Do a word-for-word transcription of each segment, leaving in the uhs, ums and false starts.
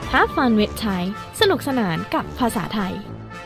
Have fun with Thai สนุกสนานกับภาษาไทย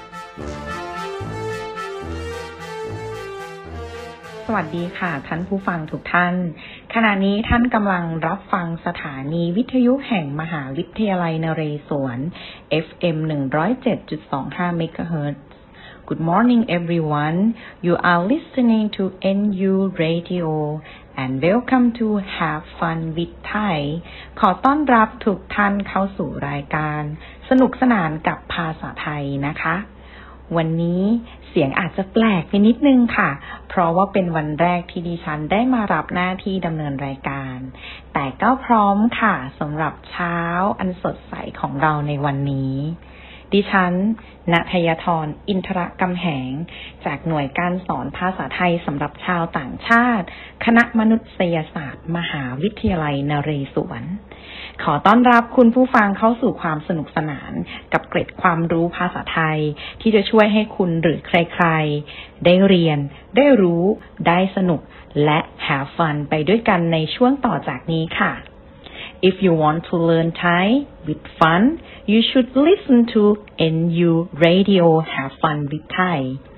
สวัสดีค่ะท่านผู้ฟังทุกท่านขณะนี้ท่านกำลังรับฟังสถานีวิทยุแห่งมหาวิทยาลัยนเรศวร เอฟ เอ็ม หนึ่งร้อยเจ็ดจุดสองห้า เมกะเฮิรตซ์ Good morning everyone. You are listening to เอ็น ยู Radio and welcome to Have Fun with Thai ขอต้อนรับทุกท่านเข้าสู่รายการสนุกสนานกับภาษาไทยนะคะวันนี้เสียงอาจจะแปลกไปนิดนึงค่ะเพราะว่าเป็นวันแรกที่ดิฉันได้มารับหน้าที่ดำเนินรายการแต่ก็พร้อมค่ะสำหรับเช้าอันสดใสของเราในวันนี้ดิฉันณัฐยธรอินทรกำแหงจากหน่วยการสอนภาษาไทยสำหรับชาวต่างชาติคณะมนุษยศาสตร์มหาวิทยาลัยนเรศวรขอต้อนรับคุณผู้ฟังเข้าสู่ความสนุกสนานกับเกร็ดความรู้ภาษาไทยที่จะช่วยให้คุณหรือใครๆได้เรียนได้รู้ได้สนุกและ have fun ไปด้วยกันในช่วงต่อจากนี้ค่ะ If you want to learn Thai with fun, you should listen to เอ็น ยู Radio Have Fun with Thai.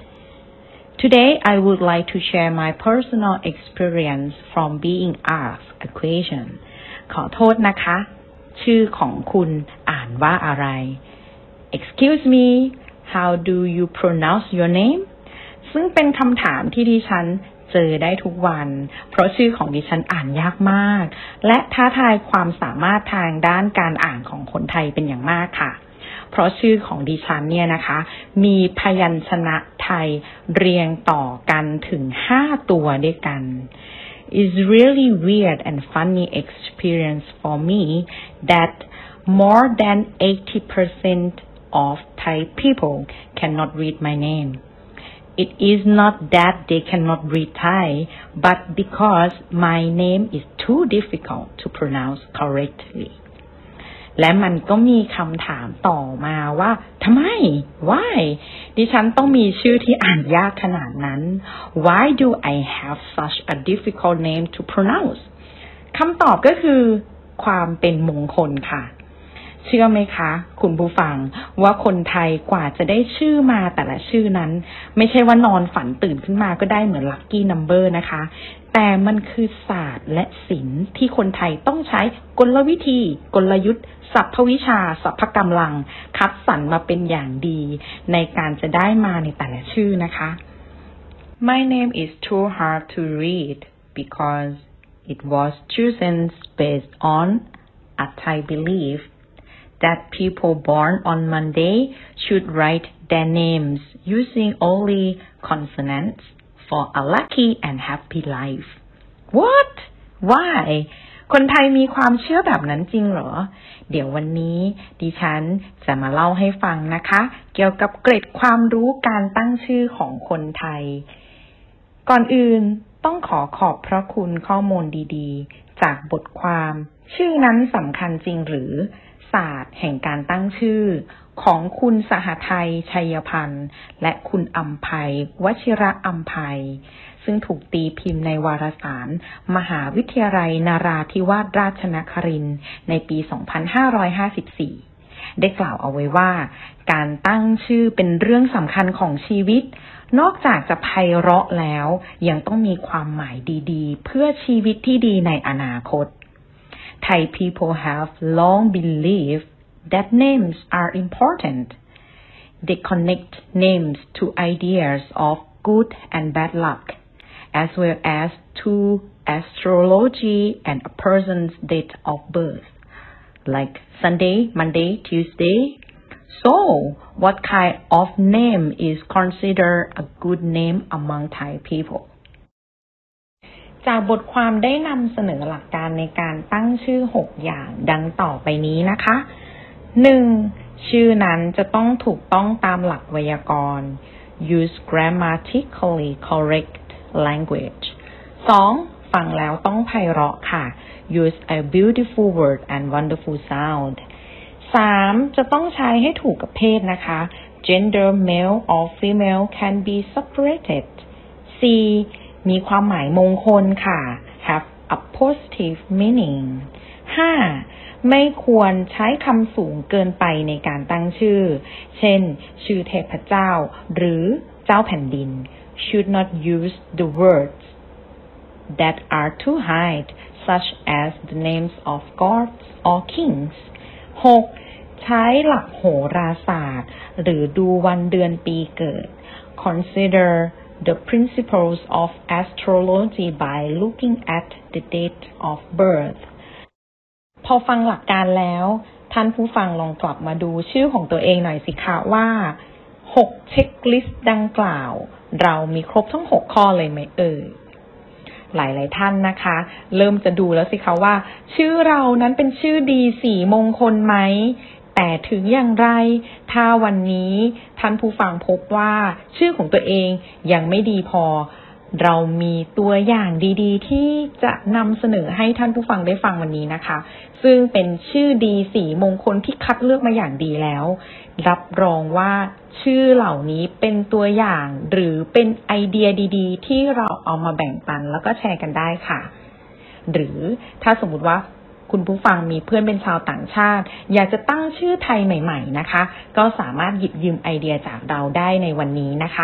Today, I would like to share my personal experience from being asked a question. ขอโทษนะคะชื่อของคุณอ่านว่าอะไร Excuse me, how do you pronounce your name? ซึ่งเป็นคำถามที่ดิฉันเจอได้ทุกวันเพราะชื่อของดิฉันอ่านยากมากและท้าทายความสามารถทางด้านการอ่านของคนไทยเป็นอย่างมากค่ะเพราะชื่อของดิฉันเนี่ยนะคะมีพยัญชนะไทยเรียงต่อกันถึงห้าตัวด้วยกัน It's really weird and funny experience for me that more than eighty percent of Thai people cannot read my name.It is not that they cannot read Thai, but because my name is too difficult to pronounce correctly. และมันก็มีคำถามต่อมาว่าทำไม Why ดิฉันต้องมีชื่อที่อ่านยากขนาดนั้น Why do I have such a difficult name to pronounce คำตอบก็คือความเป็นมงคลค่ะเชื่อไหมคะคุณผู้ฟังว่าคนไทยกว่าจะได้ชื่อมาแต่ละชื่อนั้นไม่ใช่ว่านอนฝันตื่นขึ้นมาก็ได้เหมือนลัคกี้นัมเบอร์นะคะแต่มันคือศาสตร์และศิลป์ที่คนไทยต้องใช้กลวิธีกลยุทธ์สรรพวิชาสรรพกำลังคัดสรรมาเป็นอย่างดีในการจะได้มาในแต่ละชื่อนะคะ My name is too hard to read because it was chosen based on a Thai belief that people born on Monday should write their names using only consonants for a lucky and happy life. What? Why? คนไทยมีความเชื่อแบบนั้นจริงเหรอเดี๋ยววันนี้ดิฉันจะมาเล่าให้ฟังนะคะเกี่ยวกับเกร็ดความรู้การตั้งชื่อของคนไทยก่อนอื่นต้องขอขอบพระคุณข้อมูลดีๆจากบทความชื่อนั้นสำคัญจริงหรือศาสตร์แห่งการตั้งชื่อของคุณสหทัยชัยพันธ์และคุณอัมไพวชิระอัมไพซึ่งถูกตีพิมพ์ในวารสารมหาวิทยาลัยนราธิวาสราชนครินทร์ในปี สองพันห้าร้อยห้าสิบสี่ ได้กล่าวเอาไว้ว่าการตั้งชื่อเป็นเรื่องสำคัญของชีวิตนอกจากจะไพเราะแล้วยังต้องมีความหมายดีๆเพื่อชีวิตที่ดีในอนาคตThai people have long believed that names are important. They connect names to ideas of good and bad luck, as well as to astrology and a person's date of birth, like Sunday, Monday, Tuesday. So, what kind of name is considered a good name among Thai people?จากบทความได้นำเสนอหลักการในการตั้งชื่อหกอย่างดังต่อไปนี้นะคะ หนึ่ง. ชื่อนั้นจะต้องถูกต้องตามหลักไวยากรณ์ use grammatically correct language สอง. ฟังแล้วต้องไพเราะค่ะ use a beautiful word and wonderful sound สาม. จะต้องใช้ให้ถูกกับเพศนะคะ gender male or female can be separated สี่. มีความหมายมงคลค่ะ have a positive meaning ห้า. ไม่ควรใช้คำสูงเกินไปในการตั้งชื่อเช่นชื่อเทพเจ้าหรือเจ้าแผ่นดิน should not use the words that are too high such as the names of gods or kings หกใช้หลักโหราศาสตร์หรือดูวันเดือนปีเกิด consider the principles of astrology by looking at the date of birth พอฟังหลักการแล้วท่านผู้ฟังลองกลับมาดูชื่อของตัวเองหน่อยสิคะว่าหกเช็คลิสต์ดังกล่าวเรามีครบทั้งหกข้อเลยไหมเอ่ยหลายๆท่านนะคะเริ่มจะดูแล้วสิคะว่าชื่อเรานั้นเป็นชื่อดีสี่มงคลไหมแต่ถึงอย่างไรถ้าวันนี้ท่านผู้ฟังพบว่าชื่อของตัวเองยังไม่ดีพอเรามีตัวอย่างดีๆที่จะนำเสนอให้ท่านผู้ฟังได้ฟังวันนี้นะคะซึ่งเป็นชื่อดีสี่มงคลที่คัดเลือกมาอย่างดีแล้วรับรองว่าชื่อเหล่านี้เป็นตัวอย่างหรือเป็นไอเดียดีๆที่เราเอามาแบ่งปันแล้วก็แชร์กันได้ค่ะหรือถ้าสมมุติว่าคุณผู้ฟังมีเพื่อนเป็นชาวต่างชาติอยากจะตั้งชื่อไทยใหม่ๆนะคะก็สามารถหยิบยืมไอเดียจากเราได้ในวันนี้นะคะ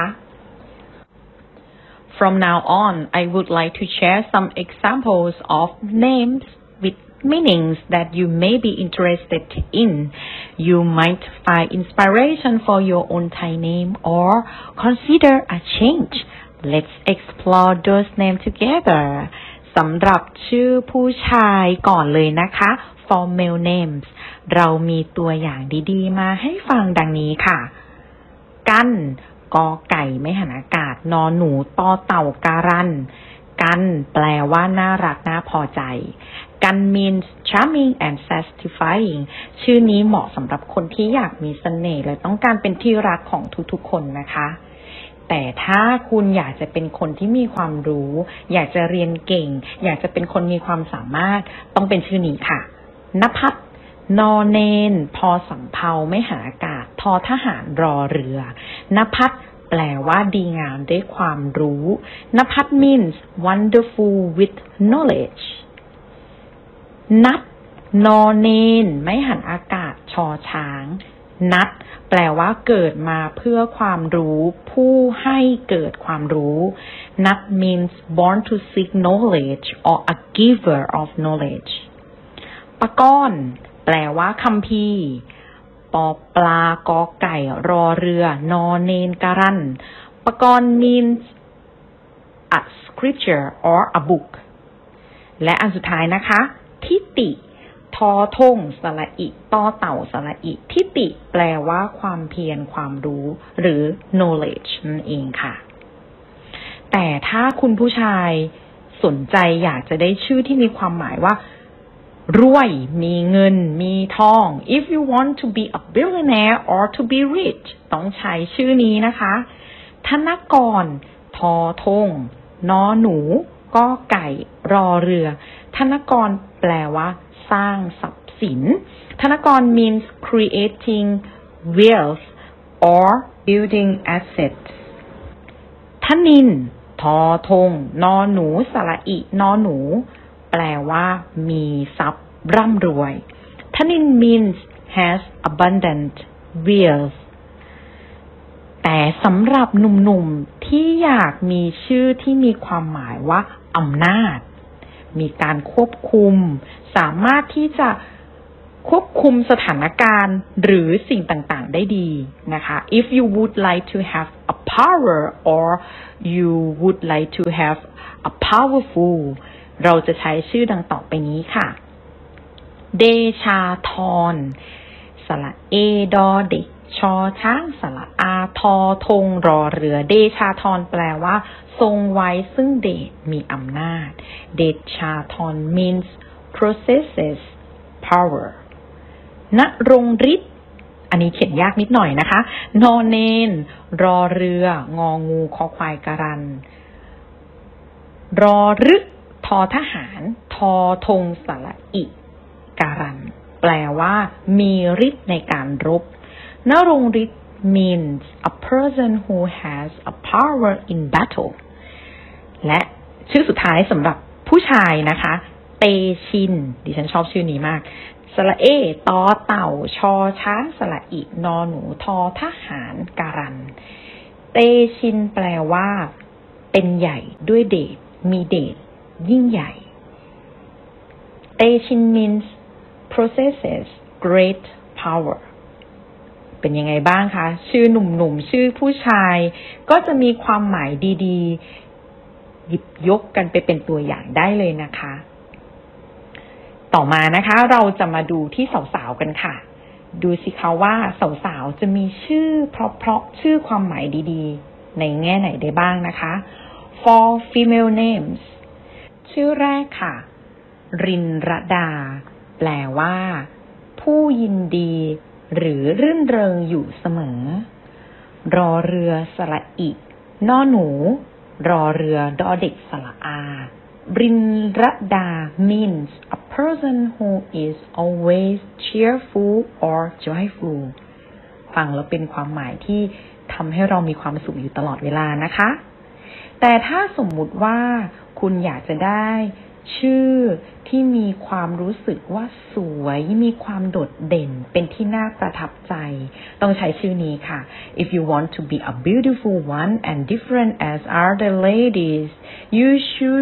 From now on, I would like to share some examples of names with meanings that you may be interested in. You might find inspiration for your own Thai name or consider a change. Let's explore those names together. สำหรับชื่อผู้ชายก่อนเลยนะคะ for male names เรามีตัวอย่างดีๆมาให้ฟังดังนี้ค่ะกันกอไก่ไม่หันอากาศนอหนูต่อเต่าการันกันแปลว่าน่ารักน่าพอใจกัน means charming and satisfying ชื่อนี้เหมาะสำหรับคนที่อยากมีเสน่ห์และต้องการเป็นที่รักของทุกๆคนนะคะแต่ถ้าคุณอยากจะเป็นคนที่มีความรู้อยากจะเรียนเก่งอยากจะเป็นคนมีความสามารถต้องเป็นชื่อนี้ค่ะณภัทรนอเนนพอสำเภาไม่หาอากาศทอทหารรอเรือณภัทรแปลว่าดีงามด้วยความรู้ณภัทร means wonderful with knowledge นัทนอเนนไม่หันอากาศชอช้างนัทแปลว่าเกิดมาเพื่อความรู้ผู้ให้เกิดความรู้นัท means born to seek knowledge or a giver of knowledge ปะก้อนแปลว่าคัมภีร์ปอปลากอไก่รอเรือนอเนนการันปะกร means a scripture or a book และอันสุดท้ายนะคะทิติทอทงสระอิต่อเต่าสระอิทิติแปลว่าความเพียรความรู้หรือ knowledge นั่นเองค่ะแต่ถ้าคุณผู้ชายสนใจอยากจะได้ชื่อที่มีความหมายว่ารวยมีเงินมีทอง if you want to be a billionaire or to be rich ต้องใช้ชื่อนี้นะคะธนกรทอทงนอหนูก็ไก่รอเรือธนกรแปลว่าสร้างทรัพย์สินธนกร means creating wealth or building assets ธนินทอทงนอหนูสระอินอหนูแปลว่ามีทรัพย์ร่ำรวยธนิน means has abundant wealth แต่สำหรับหนุ่มๆที่อยากมีชื่อที่มีความหมายว่าอำนาจมีการควบคุมสามารถที่จะควบคุมสถานการณ์หรือสิ่งต่างๆได้ดีนะคะ if you would like to have a power or you would like to have a powerful เราจะใช้ชื่อดังต่อไปนี้ค่ะเดชาธรสระเอดอเด็กชอช้างสระอาทอทงรอเรือเดชาธรแปลว่าทรงไว้ซึ่งเดชมีอำนาจเดชาธร means possesses power ณรงฤทธิ์อันนี้เขียนยากนิดหน่อยนะคะนอเนนรอเรืององูคอควายการันรอรึทอทหารทอทงสระอิการันแปลว่ามีฤทธิ์ในการรบนรงฤทธิ์ means a person who has a power in battle และชื่อสุดท้ายสำหรับผู้ชายนะคะเตชินดิฉันชอบชื่อนี้มากสระเอตอเต่าชอช้างสระอินอหนูทอทหารการันเตชินแปลว่าเป็นใหญ่ด้วยเดชมีเดชยิ่งใหญ่เตชิน means possesses great power เป็นยังไงบ้างคะชื่อหนุ่มๆชื่อผู้ชายก็จะมีความหมายดีๆหยิบยกกันไปเป็นตัวอย่างได้เลยนะคะต่อมานะคะเราจะมาดูที่สาวๆกันค่ะดูสิคะว่าสาวๆจะมีชื่อเพราะๆชื่อความหมายดีๆในแง่ไหนได้บ้างนะคะ for female names ชื่อแรกค่ะรินรดาแปลว่าผู้ยินดีหรือรื่นเริงอยู่เสมอรอเรือสระอินอหนูรอเรือดอเด็กสระอารินรดา means a person who is always cheerful or joyful ฟังแล้วเป็นความหมายที่ทำให้เรามีความสุขอยู่ตลอดเวลานะคะแต่ถ้าสมมุติว่าคุณอยากจะได้ชื่อที่มีความรู้สึกว่าสวยมีความโดดเด่นเป็นที่น่าประทับใจต้องใช้ชื่อนี้ค่ะ If you want to be a beautiful one and different as other ladies you should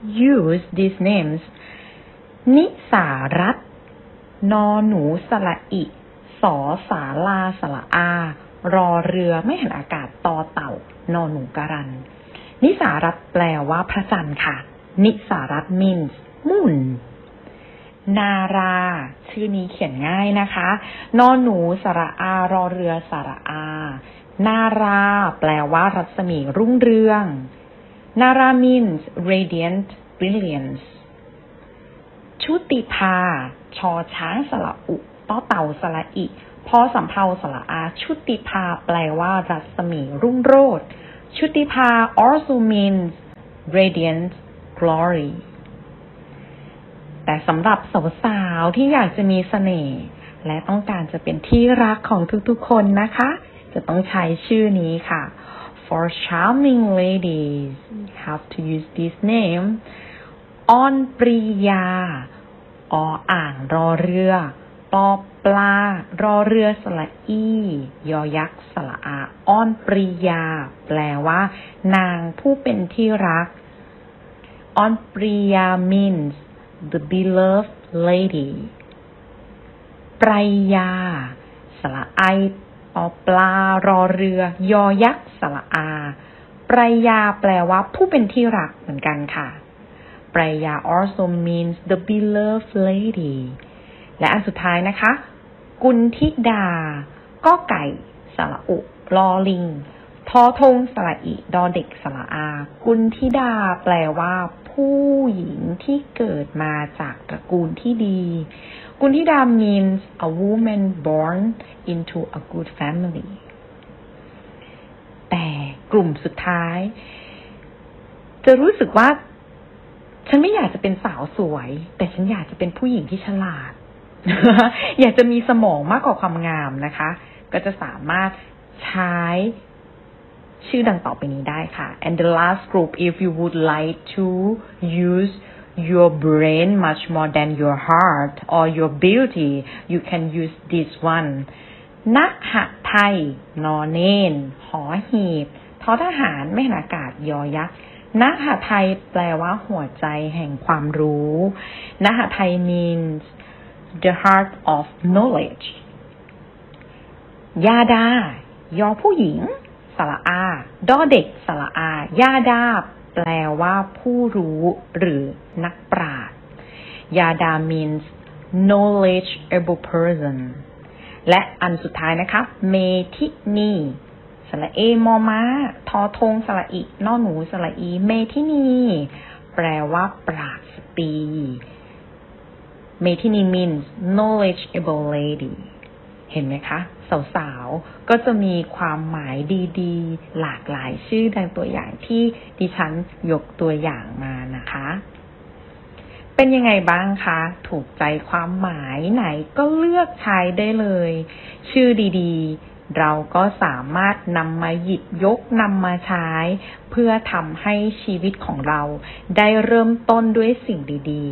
use these names นิสารัตน์นอหนูสระอิสอสาลาสระอารอเรือไม่หันอากาศตอเต่านอหนูการันนิสารัตน์แปลว่าพระจันทร์ค่ะนิสารัตน์ means moon นาราชื่อนี้เขียนง่ายนะคะนอหนูสระอารอเรือสระอานาราแปลว่ารัศมีรุ่งเรืองนารา means radiant brilliance ชุติภาชอช้างสระอุต้อเต่าสระอิพอสำเภาสระอาชุติภาแปลว่ารัศมีรุ่งโรจน์ชุติภา also means radiant glory แต่สำหรับสาวๆที่อยากจะมีเสน่ห์และต้องการจะเป็นที่รักของทุกๆคนนะคะจะต้องใช้ชื่อนี้ค่ะ For charming ladies have to use this name ออนปรียาออ่างรอเรือปอปลารอเรือสระอียอยักษ์สระอาอ้อนปรียาแปลว่านางผู้เป็นที่รักอ้อนปรียา means the beloved lady ปรายาสระไอปอปลารอเรือยอยักษ์สระอาปรายาแปลว่าผู้เป็นที่รักเหมือนกันค่ะปรายา also means the beloved lady และอันสุดท้ายนะคะกุณฑิดาก็ไก่สระอุลอลิงทอทงสระอิดอเด็กสระอากุณฑิดาแปลว่าผู้หญิงที่เกิดมาจากตระกูลที่ดีกุณฑิดา means a woman born into a good family แต่กลุ่มสุดท้ายจะรู้สึกว่าฉันไม่อยากจะเป็นสาวสวยแต่ฉันอยากจะเป็นผู้หญิงที่ฉลาด อยากจะมีสมองมากกว่าความงามนะคะก็จะสามารถใช้ชื่อดังต่อไปนี้ได้ค่ะ and the last group if you would like to use your brain much more than your heart or your beauty you can use this one ณหไทยนอเนนหอหีบทอทหารไม่หันอากาศยอยักษ์ณหไทยแปลว่าหัวใจแห่งความรู้ณหไทย means the heart of knowledge ยาดายอผู้หญิงสระอาดอเด็กสระอายาดาแปลว่าผู้รู้หรือนักปราชญ์ยาดา means knowledgeable person และอันสุดท้ายนะคะเมทินีสระเอมอม้าทอทงสระอินอหนูสระอีเมทินีแปลว่าปราชญ์สตรีเมทินี means knowledgeable lady เห็นไหมคะสาวๆก็จะมีความหมายดีๆหลากหลายชื่อดังตัวอย่างที่ดิฉันยกตัวอย่างมานะคะเป็นยังไงบ้างคะถูกใจความหมายไหนก็เลือกใช้ได้เลยชื่อดีๆเราก็สามารถนำมาหยิบยกนำมาใช้เพื่อทำให้ชีวิตของเราได้เริ่มต้นด้วยสิ่งดีๆ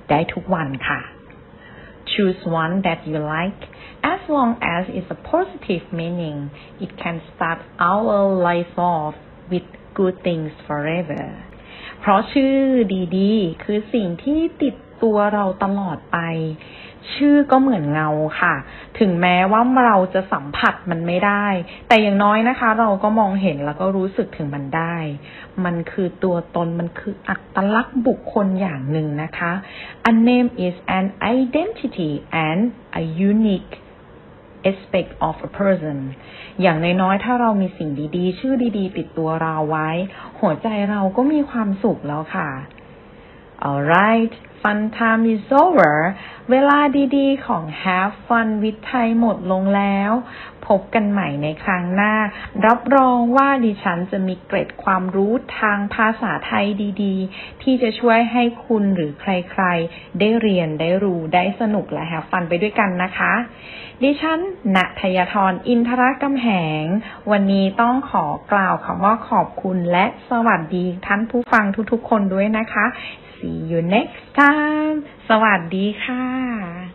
ได้ทุกวันค่ะ Choose one that you like as long as it's a positive meaning. It can start our life off with good things forever. เพราะชื่อดีๆคือสิ่งที่ติดตัวเราตลอดไปชื่อก็เหมือนเงาค่ะถึงแม้ว่าเราจะสัมผัสมันไม่ได้แต่อย่างน้อยนะคะเราก็มองเห็นแล้วก็รู้สึกถึงมันได้มันคือตัวตนมันคืออัตลักษณ์บุคคลอย่างหนึ่งนะคะ A name is an identity and a unique aspect of a person อย่างน้อยๆถ้าเรามีสิ่งดีๆชื่อดีๆติดตัวเราไว้หัวใจเราก็มีความสุขแล้วค่ะ Alright Fun time is over เวลาดีๆของ Have Fun with Thai หมดลงแล้วพบกันใหม่ในครั้งหน้ารับรองว่าดิฉันจะมีเกร็ดความรู้ทางภาษาไทยดีๆที่จะช่วยให้คุณหรือใครๆได้เรียนได้รู้ได้สนุกและ Have Fun ไปด้วยกันนะคะดิฉันณทยธรอินทรกำแหงวันนี้ต้องขอกล่าวคำว่าขอบคุณและสวัสดีท่านผู้ฟังทุกๆคนด้วยนะคะSee you next time สวัสดีค่ะ